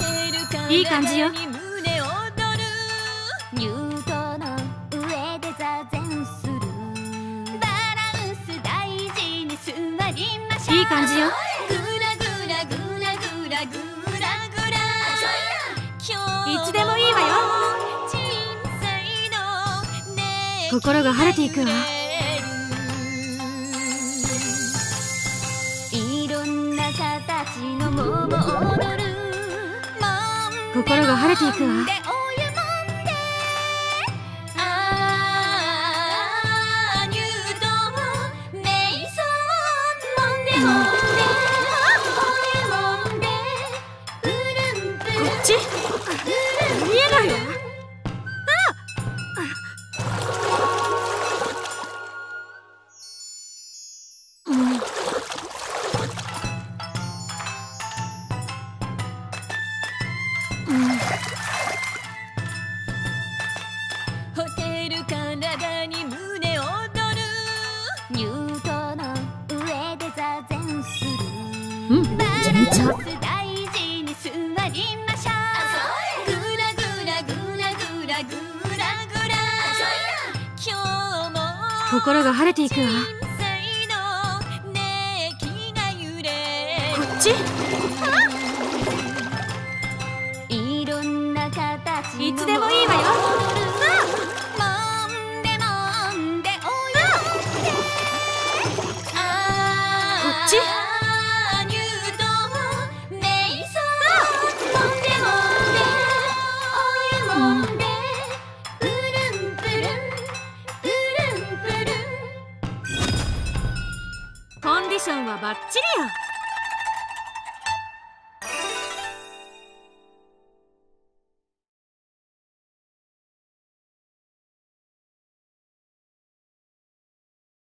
いい感じよ。 ニュートの上で座禅する。バランス大事に座りましょう。 いい感じよ。 グラグラグラグラグラグラ。 いつでもいいわよ。 小さいのね。 心が晴れていくわ。 いろんな形の桃を踊る。 心が晴れていくわ。見えないわ。 ホテル体に胸躍る。ニュートの上で座禅する。 順調。 大事に座りましょう。グラグラグラグラグラグラ。今日も心が晴れていくわ。 小さいのね。木が揺れる。 こっち。 いろんな形のいつでもいいわよ。 もんでもんでおよってこっち。 ニュート瞑想もんでもんでお湯もんでプルンプルンプルンプルン。 コンディションはバッチリよ。